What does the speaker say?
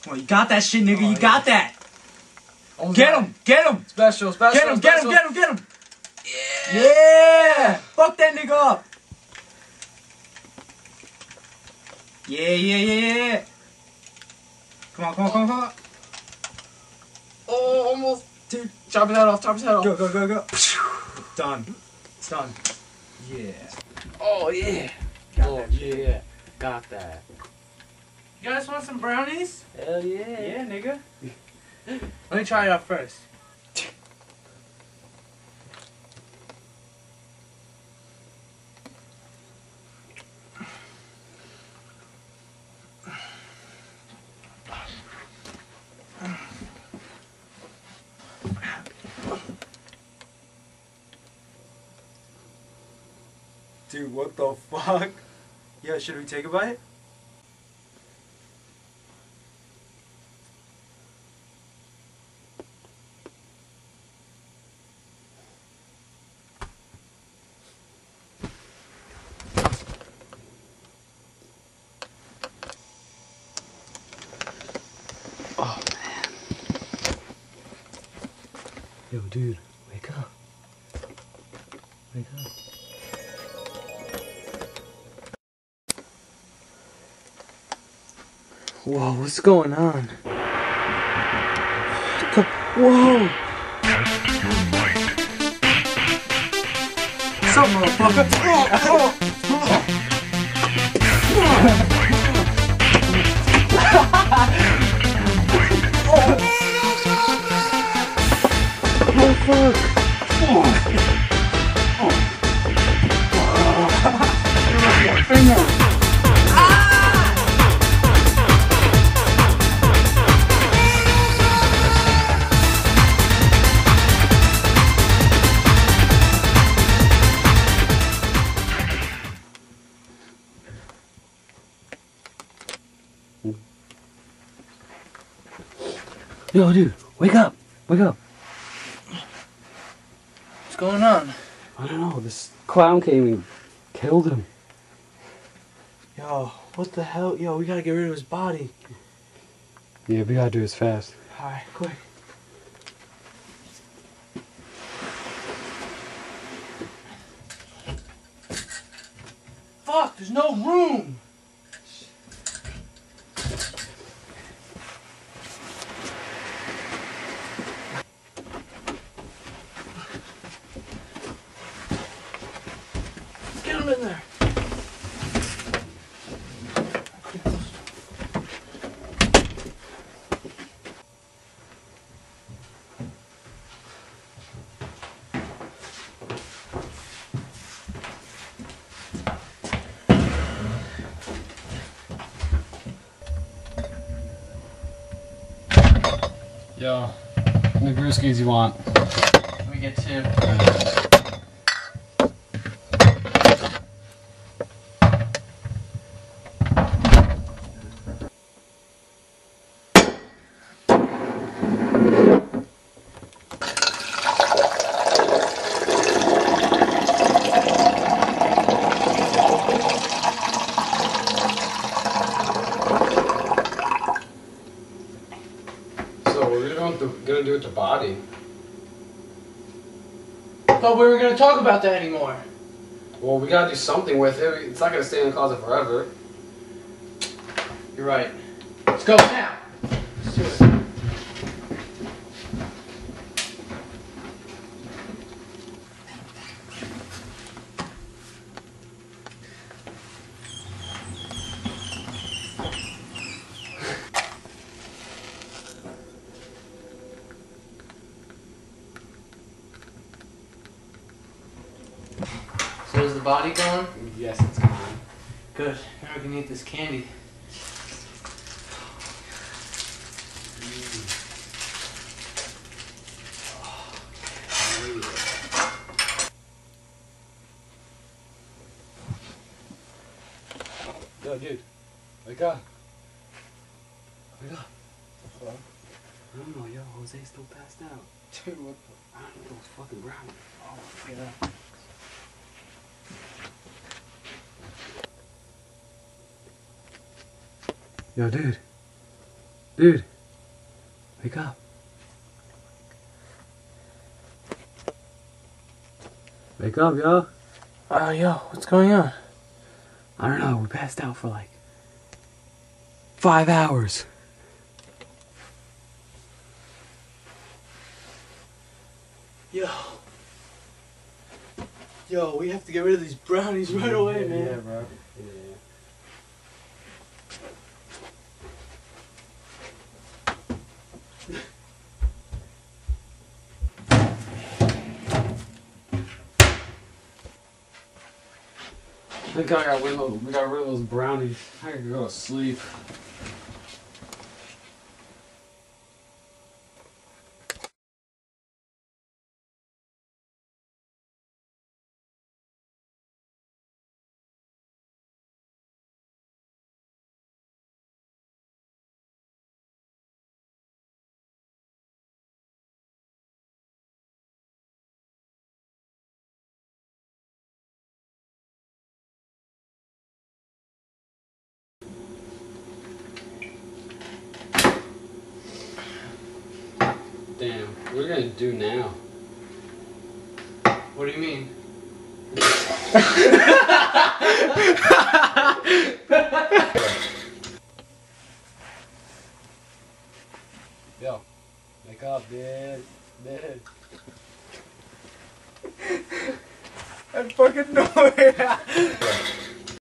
Come on, you got that shit, nigga. You got that. Almost Get got him. Get him. Special. Get him. Get him. Get him. Get him. Yeah. Fuck that nigga up. Yeah. Come on. Oh, almost. Dude, chop his head off. Go. Done. It's done. Yeah. Oh, yeah. Yeah. Got that. You guys want some brownies? Hell yeah. Yeah, nigga. Let me try it out first. Dude, what the fuck? Yeah, should we take a bite? Oh man. Yo, dude, wake up. Wake up. Whoa, what's going on? Whoa! What's up, motherfucker? Oh fuck! Yo, dude, wake up! Wake up! What's going on? I don't know, this clown came and killed him. Yo, what the hell? Yo, we gotta get rid of his body. Yeah, we gotta do this fast. Alright, quick. Fuck, there's no room! Get him in there! Yo, how many brewskis you want? Let me get two. So, what are we gonna do with the body? Thought we were gonna talk about that anymore. Well, we gotta do something with it. It's not gonna stay in the closet forever. You're right. Let's go now. Let's do it. So is the body gone? Yes, it's gone. Good. Now we can eat this candy. Yo, dude, wake up. Wake up. What? I don't know, yo, Jose's still passed out. Dude, what the? I don't know, those fucking brownies. Oh, yeah. Yo, dude. Dude, wake up. Wake up, yo. Yo, what's going on? I don't know, we passed out for like 5 hours. Yo, we have to get rid of these brownies right away, man. Yeah, bro. Yeah. I think I got rid of those brownies. I could go to sleep. Damn, what are we gonna do now? What do you mean? Yo, wake up, dude. Dude. I fucking know it.